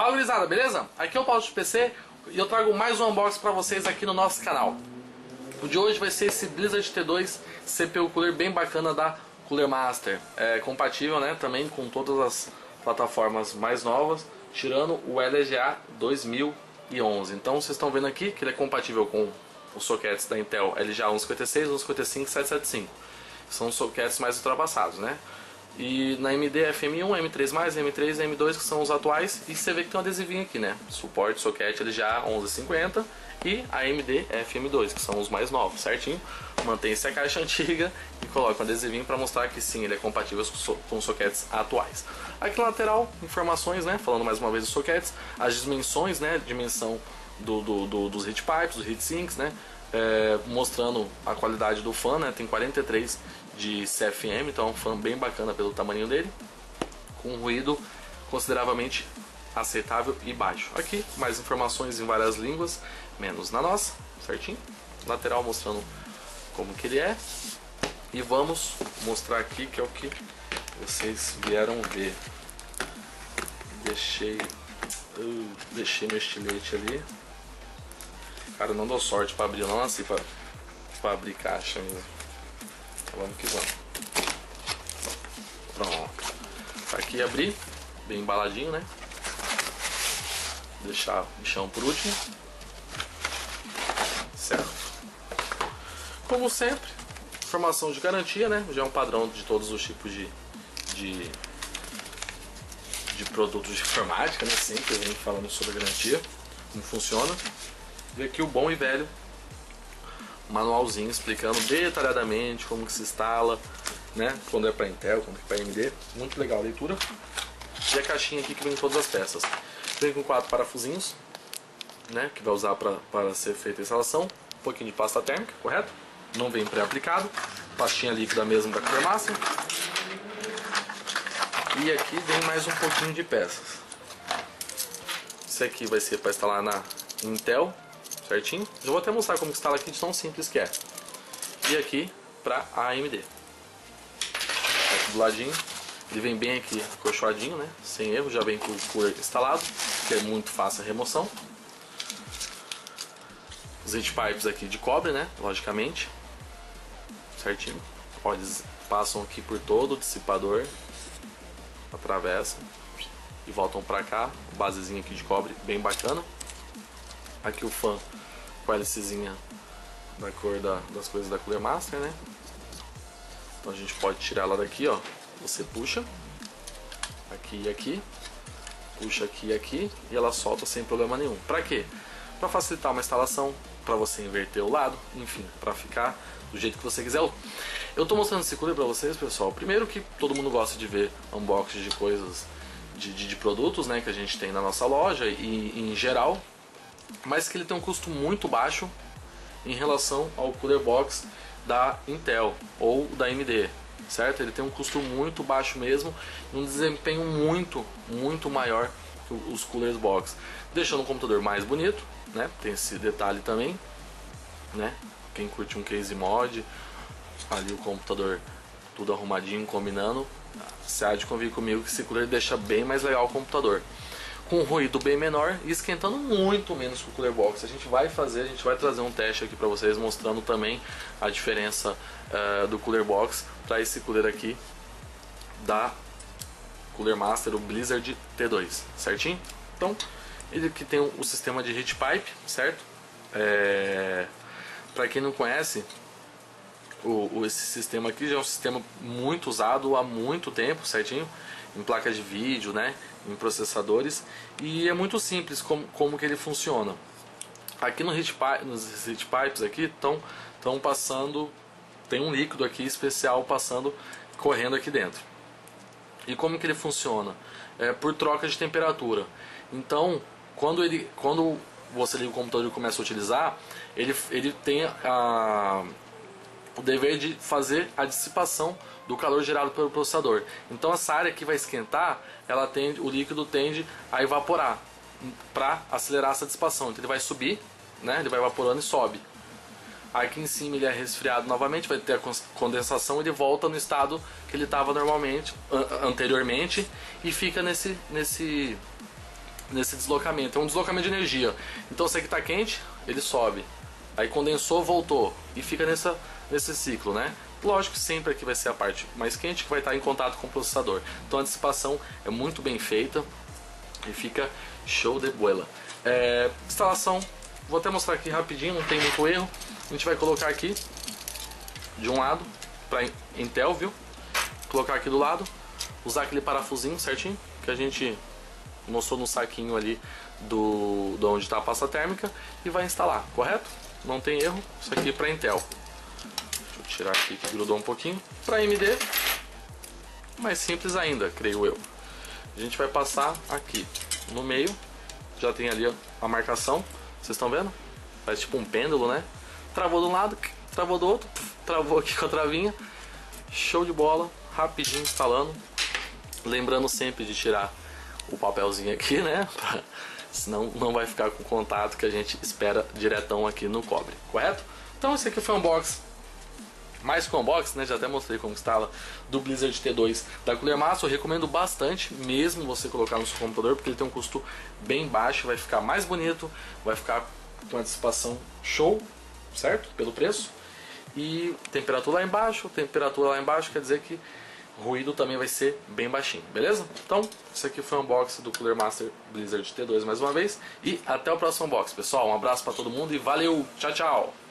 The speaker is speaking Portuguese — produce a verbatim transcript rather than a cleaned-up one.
Fala, gurizada, beleza? Aqui é o Paulo de P C e eu trago mais um unboxing pra vocês aqui no nosso canal. O de hoje vai ser esse Blizzard T dois C P U Cooler bem bacana da Cooler Master. É compatível, né, também com todas as plataformas mais novas, tirando o L G A dois mil e onze. Então vocês estão vendo aqui que ele é compatível com os sockets da Intel L G A cento e cinquenta e seis, cento e cinquenta e cinco e setecentos e setenta e cinco. São os sockets mais ultrapassados, né? E na A M D F M um, M três mais, M três e M dois, que são os atuais. E você vê que tem um adesivinho aqui, né? Suporte socket L G A onze cinquenta e a M D F M dois, que são os mais novos, certinho? Mantém-se a caixa antiga e coloca um adesivinho para mostrar que sim, ele é compatível com os sockets atuais. Aqui na lateral, informações, né? Falando mais uma vez dos sockets, as dimensões, né? Dimensão do, do, do, dos heat pipes, dos heat sinks, né? É, mostrando a qualidade do fan, né? Tem quarenta e três de C F M, então é um fan bem bacana pelo tamanho dele, com um ruído consideravelmente aceitável e baixo. Aqui mais informações em várias línguas, menos na nossa, certinho. Lateral mostrando como que ele é. E vamos mostrar aqui que é o que vocês vieram ver. Deixei, uh, deixei meu estilete ali. Cara, eu não dou sorte para abrir, eu não nasci para para abrir caixa mesmo. Vamos que vamos. Pronto. Tá aqui abrir, bem embaladinho, né? Deixar o chão por último. Certo. Como sempre, informação de garantia, né? Já é um padrão de todos os tipos de de, de produtos de informática, né? Sempre a gente falando sobre a garantia, como funciona. E aqui o bom e velho manualzinho explicando detalhadamente como que se instala, né? Quando é para Intel, quando é para A M D. Muito legal a leitura. E a caixinha aqui que vem com todas as peças. Vem com quatro parafusinhos, né? Que vai usar para ser feita a instalação. Um pouquinho de pasta térmica, correto? Não vem pré-aplicado. Pastinha líquida mesmo da Cooler Master. E aqui vem mais um pouquinho de peças. Esse aqui vai ser para instalar na Intel, certinho. Já vou até mostrar como instala aqui de tão simples que é. E aqui para a A M D. Aqui do ladinho. Ele vem bem aqui acolchoadinho, né? Sem erro, já vem com o cooler instalado, que é muito fácil a remoção. Os heat pipes aqui de cobre, né? Logicamente. Certinho. Olha, eles passam aqui por todo o dissipador. Atravessam. E voltam pra cá. Basezinha aqui de cobre, bem bacana. Aqui o fan com a hélicezinha da cor da, das coisas da Cooler Master, né? Então a gente pode tirar ela daqui, ó. Você puxa aqui e aqui, puxa aqui e aqui, e ela solta sem problema nenhum. Pra quê? Pra facilitar uma instalação, pra você inverter o lado, enfim, pra ficar do jeito que você quiser. Eu tô mostrando esse cooler pra vocês, pessoal. Primeiro que todo mundo gosta de ver unboxing de coisas, de, de, de produtos, né, que a gente tem na nossa loja e, e em geral, mas que ele tem um custo muito baixo em relação ao cooler box da Intel ou da A M D, certo? Ele tem um custo muito baixo mesmo, um desempenho muito, muito maior que os coolers box, deixando o computador mais bonito, né? Tem esse detalhe também, né? Quem curte um case mod, ali o computador tudo arrumadinho, combinando, você há de convir comigo que esse cooler deixa bem mais legal o computador, com um ruído bem menor e esquentando muito menos que o cooler box. A gente vai fazer, a gente vai trazer um teste aqui para vocês mostrando também a diferença uh, do cooler box para esse cooler aqui da Cooler Master, o Blizzard T dois, certinho? Então, ele aqui tem o sistema de heat pipe, certo? É... Para quem não conhece, o, o, esse sistema aqui já é um sistema muito usado há muito tempo, certinho? Em placas de vídeo, né? Em processadores, e é muito simples como, como que ele funciona. Aqui no heat pipe, nos heat pipes aqui estão estão passando, tem um líquido aqui especial passando, correndo aqui dentro. E como que ele funciona? É por troca de temperatura. Então, quando ele quando você liga o computador e começa a utilizar, ele ele tem a o dever de fazer a dissipação do calor gerado pelo processador. Então essa área que vai esquentar, ela tende, o líquido tende a evaporar para acelerar essa dissipação. Então ele vai subir, né? Ele vai evaporando e sobe. Aqui em cima ele é resfriado novamente, vai ter a condensação, ele volta no estado que ele estava normalmente, anteriormente, e fica nesse, nesse, nesse deslocamento, é um deslocamento de energia. Então se aqui está quente, ele sobe, aí condensou, voltou e fica nessa, nesse ciclo, né? Lógico que sempre aqui vai ser a parte mais quente que vai estar em contato com o processador. Então a dissipação é muito bem feita e fica show de bola. É, instalação, vou até mostrar aqui rapidinho, não tem muito erro. A gente vai colocar aqui de um lado para Intel, viu? Colocar aqui do lado, usar aquele parafusinho certinho que a gente mostrou no saquinho ali do, do onde está a pasta térmica e vai instalar, correto? Não tem erro. Isso aqui é para Intel. Deixa eu tirar aqui que grudou um pouquinho. Para A M D, mais simples ainda, creio eu. A gente vai passar aqui no meio, já tem ali a marcação, vocês estão vendo? Faz tipo um pêndulo, né? Travou de um lado, travou do outro, travou aqui com a travinha. Show de bola, rapidinho instalando. Lembrando sempre de tirar o papelzinho aqui, né? Senão não vai ficar com contato que a gente espera diretão aqui no cobre, correto? Então esse aqui foi um unboxing, mais que um unboxing, né? Já até mostrei como instala do Blizzard T dois da Cooler Master. Eu recomendo bastante mesmo você colocar no seu computador, porque ele tem um custo bem baixo, vai ficar mais bonito, vai ficar com a dissipação show, certo? Pelo preço. E temperatura lá embaixo, temperatura lá embaixo quer dizer que ruído também vai ser bem baixinho, beleza? Então, esse aqui foi o unboxing do Cooler Master Blizzard T dois mais uma vez. E até o próximo unboxing, pessoal. Um abraço para todo mundo e valeu! Tchau, tchau!